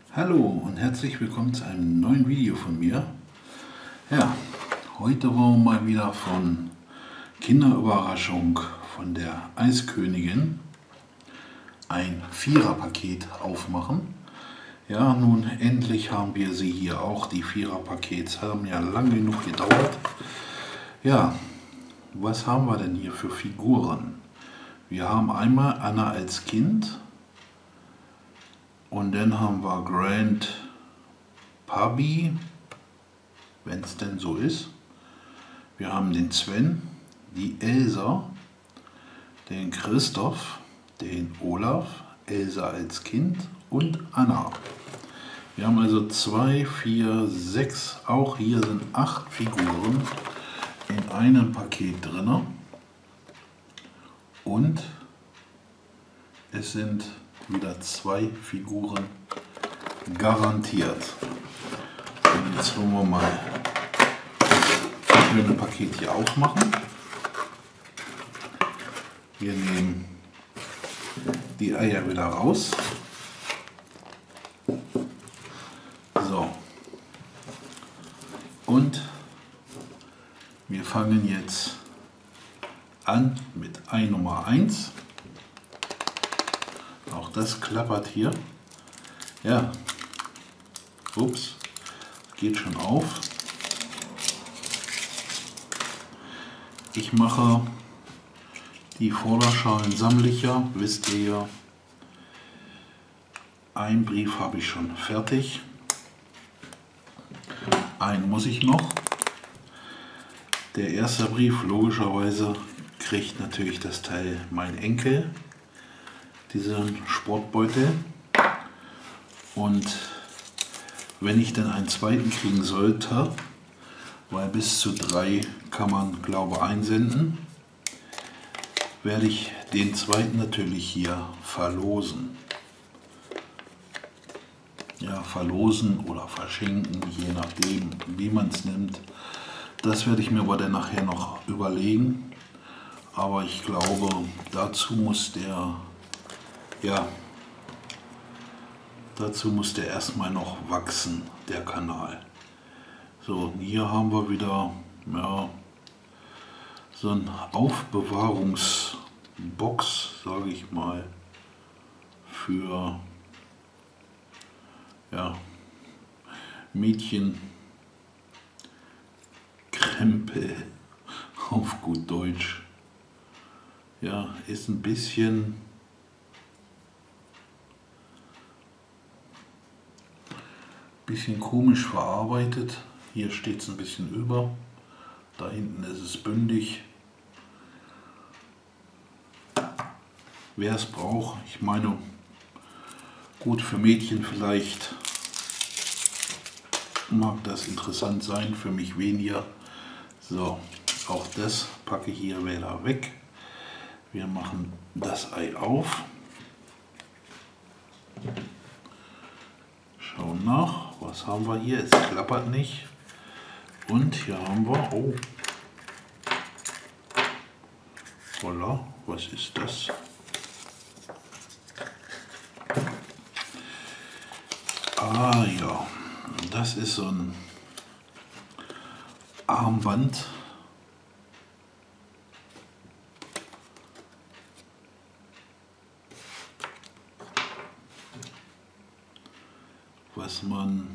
Hallo und herzlich willkommen zu einem neuen Video von mir. Ja, heute wollen wir mal wieder von Kinderüberraschung von der Eiskönigin ein Viererpaket aufmachen. Ja, nun endlich haben wir sie hier auch, die Viererpakets. Haben ja lange genug gedauert. Ja, was haben wir denn hier für Figuren? Wir haben einmal Anna als Kind. Und dann haben wir Grand Pabi, wenn es denn so ist. Wir haben den Sven, die Elsa, den Christoph, den Olaf, Elsa als Kind und Anna. Wir haben also 2, 4, 6, auch hier sind 8 Figuren in einem Paket drin. Und es sind wieder 2 Figuren garantiert. Und jetzt wollen wir mal das schöne Paket hier aufmachen. Wir nehmen die Eier wieder raus. So. Und wir fangen jetzt an mit Ei Nummer 1. Auch das klappert hier. Ja, ups, geht schon auf. Ich mache die Vorderschalen, sammle ich ja, wisst ihr ja. Einen Brief habe ich schon fertig. Einen muss ich noch. Der erste Brief, logischerweise, kriegt natürlich das Teil mein Enkel. Diesen Sportbeutel, und wenn ich dann einen zweiten kriegen sollte, weil bis zu 3 kann man glaube ich einsenden, werde ich den zweiten natürlich hier verlosen. Ja, verlosen oder verschenken, je nachdem wie man es nimmt. Das werde ich mir aber dann nachher noch überlegen, aber ich glaube, dazu muss der erstmal noch wachsen, der Kanal. So, hier haben wir wieder so eine Aufbewahrungsbox, sage ich mal, für Mädchenkrempel auf gut Deutsch. Ja, ist ein bisschen komisch verarbeitet. Hier steht es ein bisschen über. Da hinten ist es bündig. Wer es braucht, ich meine, gut für Mädchen vielleicht mag das interessant sein, für mich weniger. So, auch das packe ich hier wieder weg. Wir machen das Ei auf. Schauen nach, was haben wir hier? Es klappert nicht. Und hier haben wir, oh, voilà, was ist das? Ah ja, das ist so ein Armband. Was man,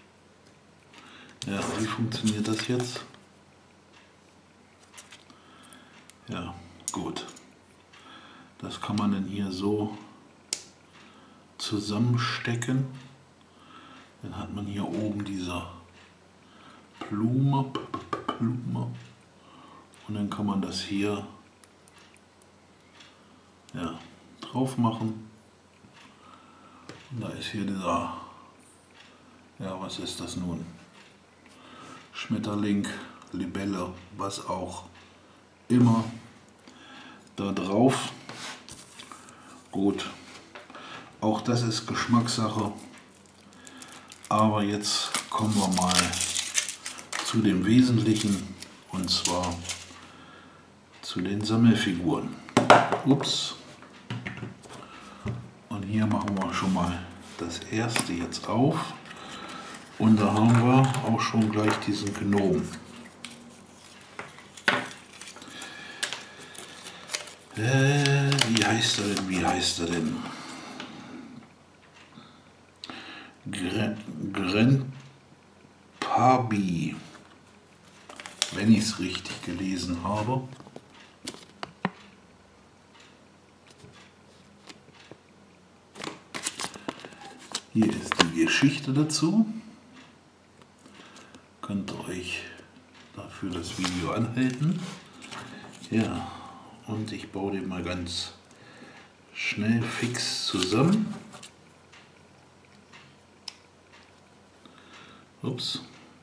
ja, wie funktioniert das jetzt? Ja, gut. Das kann man dann hier so zusammenstecken. Dann hat man hier oben diese Blume. Und dann kann man das hier drauf machen. Und da ist hier dieser, was ist das nun? Schmetterling, Libelle, was auch immer da drauf. Gut, auch das ist Geschmackssache. Aber jetzt kommen wir mal zu dem Wesentlichen, und zwar zu den Sammelfiguren. Ups. Und hier machen wir schon mal das erste jetzt auf und da haben wir auch schon gleich diesen Gnom. Wie heißt er denn? Wie heißt er denn? Grandpappy, wenn ich es richtig gelesen habe. Hier ist die Geschichte dazu. Könnt ihr euch dafür das Video anhalten. Ja, und ich baue den mal ganz schnell fix zusammen. Ups.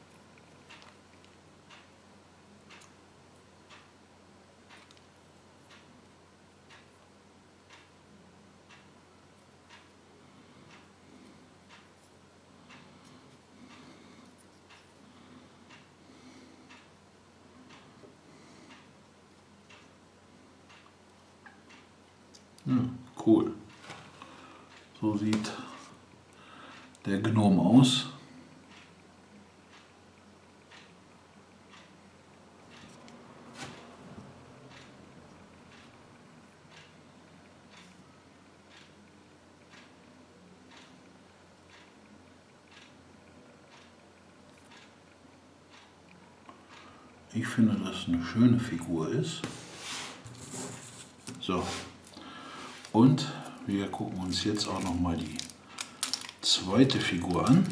Ja, cool. So sieht der Gnom aus. Ich finde, dass es eine schöne Figur ist. So. Und wir gucken uns jetzt auch noch mal die zweite Figur an.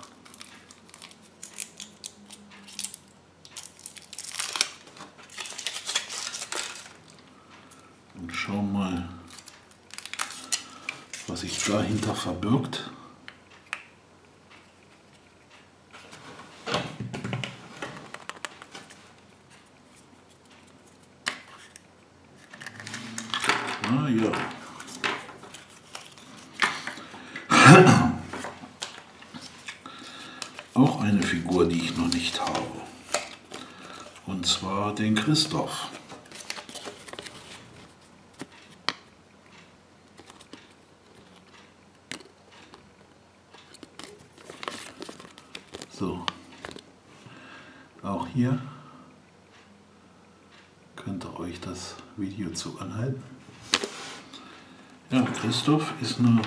Und schauen mal, was sich dahinter verbirgt. Na ja. Auch eine Figur, die ich noch nicht habe. Und zwar den Christoph. So. Auch hier könnt ihr euch das Video zu anhalten. Ja, Christoph ist eine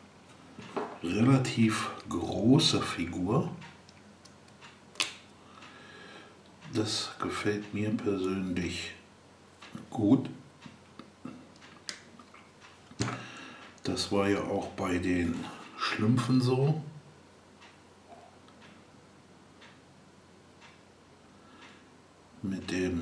relativ große Figur. Das gefällt mir persönlich gut. Das war ja auch bei den Schlümpfen so. Mit dem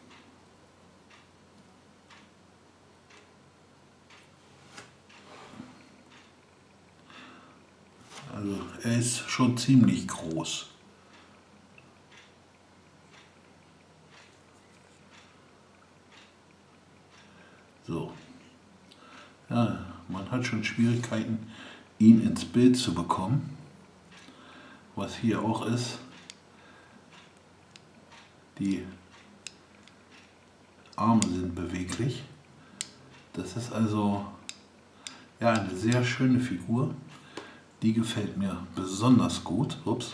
also er ist schon ziemlich groß. So. Ja, man hat schon Schwierigkeiten, ihn ins Bild zu bekommen. Was hier auch ist, die Arme sind beweglich. Das ist also ja eine sehr schöne Figur. Die gefällt mir besonders gut. Ups.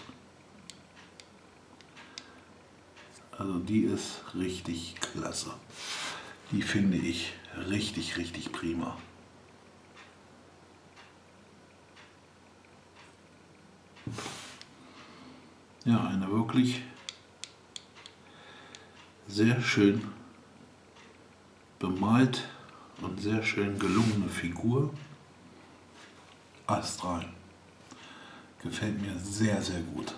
Also die ist richtig klasse. Die finde ich richtig, richtig prima. Ja, eine wirklich sehr schön bemalt und sehr schön gelungene Figur. Astral. Gefällt mir sehr, sehr gut.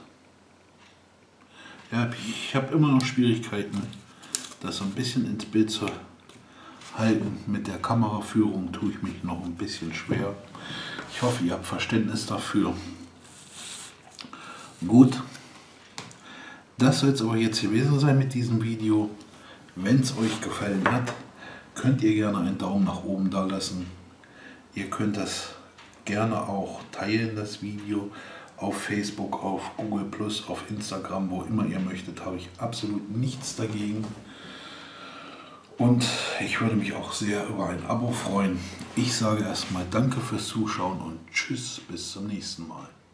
Ja, ich habe immer noch Schwierigkeiten, das so ein bisschen ins Bild zu halten. Mit der Kameraführung tue ich mich noch ein bisschen schwer. Ich hoffe, ihr habt Verständnis dafür. Gut. Das soll es aber jetzt gewesen sein mit diesem Video. Wenn es euch gefallen hat, könnt ihr gerne einen Daumen nach oben da lassen. Ihr könnt das gerne auch teilen, das Video, auf Facebook, auf Google+, auf Instagram, wo immer ihr möchtet, habe ich absolut nichts dagegen. Und ich würde mich auch sehr über ein Abo freuen. Ich sage erstmal danke fürs Zuschauen und tschüss, bis zum nächsten Mal.